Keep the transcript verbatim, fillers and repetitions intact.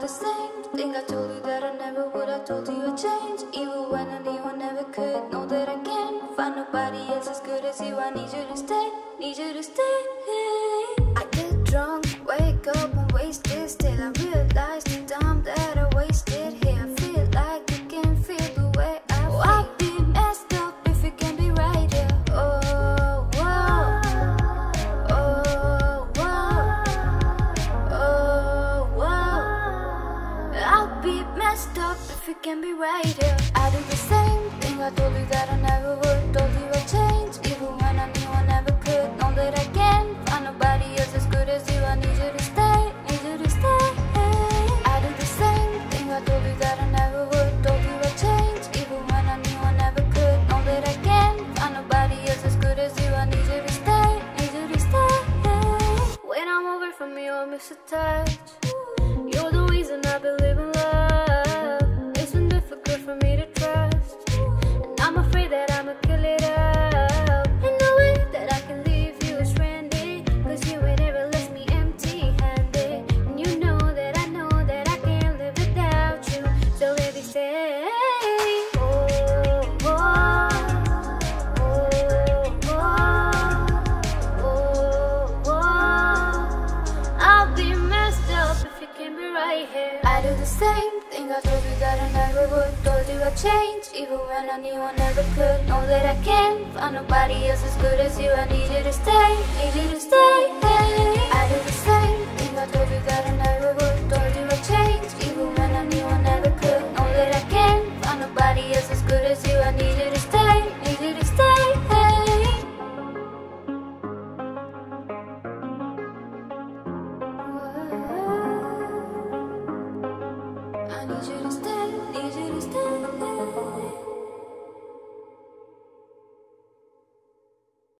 the same thing I told you that I never would. I told you I'd change, even when I knew I never could. Know that I can't find nobody else as good as you. I need you to stay, need you to stay. I get drunk, wake up and waste this till I realize the time that I wasted here. I feel like you can feel the way I feel. Oh, I'll be messed up if it can be right here. Oh, whoa. Oh, whoa. Oh, whoa. I'll be messed up if it can be right here. I do the same thing I told you that I never would. Told you I'd change, even when I knew I never could. Know that I can't find nobody else as good as you. I need you to stay, need you to stay. I do the same thing I told you that I never would. Told you I'd change, even when I knew I never could. Know that I can't find nobody else as good as you. I need you to stay, need you to stay. When I'm away from you, I miss a touch. You're the reason I believe in love. It's been difficult for me to trust, and I'm afraid that I'ma kill it up. Ain't no way that I can leave you stranded, cause you ain't ever left me empty-handed. And you know that I know that I can't live without you, so baby stay. Oh, oh, oh, oh, oh, oh. I'll be messed up if it can be right here. I do the same thing I told you that I never would. Told you I'd change, even when I knew I never could. Know that I can't find nobody else as good as you. I need you to stay, need you to stay. I do the same thing I told you that I never would. Told you I'd change, even when I knew I never could. Know that I can't find nobody else as good as you. I need you to stay, need you to stay. I need you to stay.